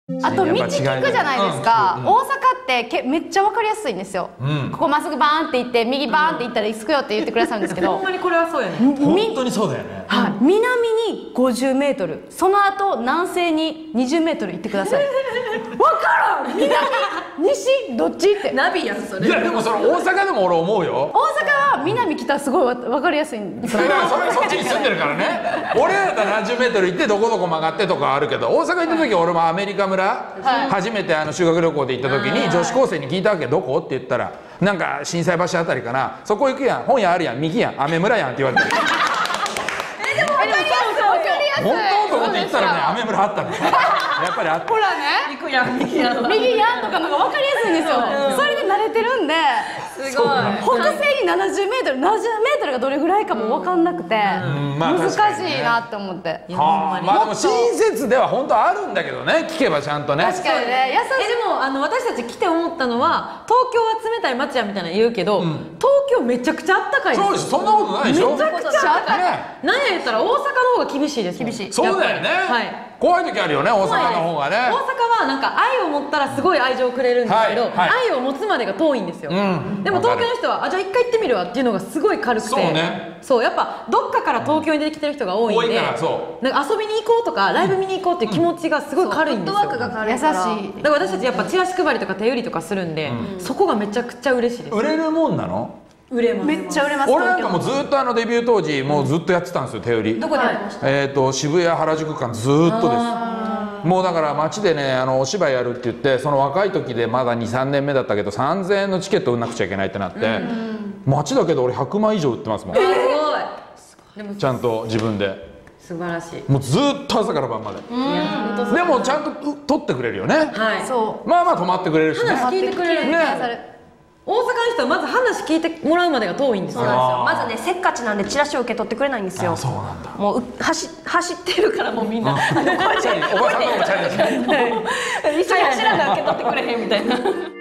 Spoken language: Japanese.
あと道聞くじゃないですか。大阪ってめっちゃ分かりやすいんですよ。ここまっすぐバーンって行って右バーンって行ったら着くよって言ってくださるんですけど、 ほんまにこれはそうやね。 本当にそうだよね。 はい、南に50メートル、その後南西に20メートル行ってください。分からん、南西どっちって。 ナビやんそれ。 いやでもそれ大阪でも俺思うよ。 大阪は南来たらすごい分かりやすいんですよ。 それそっちに住んでるからね。俺だったら何十メートル行ってどこどこ曲がってとかあるけど、大阪行った時俺もアメリカ村、初めて修学旅行で行った時に女子高生に聞いたわけ。どこって言ったらなんか心斎橋あたりかな、そこ行くやん、本屋あるやん、右やん、アメ村やんって言われて。 でも分かりやすい。 本当と思って行ったらね、アメ村あったの。やっぱりあった。 ほらね、 行くやん右やん。 右やんとかのが分かりやすいんですよ。それで慣れてるんで。 すごい。 北西に70メートル、70メートルがどれぐらいかも分かんなくて難しいなって思って。 まあでも親切では本当あるんだけどね、聞けばちゃんとね。 確かにね、優しい。 でも私たち来て思ったのは、東京は冷たい街やみたいな言うけど、東京めちゃくちゃあったかいです。 そうです、そんなことないでしょ。 めちゃくちゃあったかい。何や言ったら大阪の方が厳しいです。 厳しい。 そうだよね。はい。怖い時あるよね、大阪の方がね。 大阪はなんか愛を持ったらすごい愛情をくれるんですけど、愛を持つまでが遠いんですよ。でも東京の人はじゃあ一回行ってみるわっていうのがすごい軽くて、そうね。そう、やっぱどっかから東京に出てきてる人が多いんで、なんか遊びに行こうとかライブ見に行こうっていう気持ちがすごい軽いんですよ。 フットワークが軽いから。優しい。 だから私たちやっぱチラシ配りとか手売りとかするんで、そこがめちゃくちゃ嬉しいです。 売れるもんなの？ 売れます。 めっちゃ売れます。 俺なんかもうずっとデビュー当時もうずっとやってたんですよ、手売り。 どこでやりました？ 渋谷原宿間ずっとです。もうだから街でね、お芝居やるって言って、その若い時でまだ2、3年目だったけど3000円のチケット売んなくちゃいけないってなって、街だけど俺100枚以上売ってますもん。 すごい。 ちゃんと自分で。 素晴らしい。 もうずっと朝から晩まで。でもちゃんと撮ってくれるよね。 はい。 そう。 まあまあ止まってくれるしね。 話聞いてくれるね。大阪の人はまず話聞いてもらうまでが遠いんですよ。 まずね、せっかちなんでチラシを受け取ってくれないんですよ。 そうなんだ。 もう走ってるからもうみんな。おばさんの方もチャリだし。 一緒に走らな受け取ってくれへんみたいな。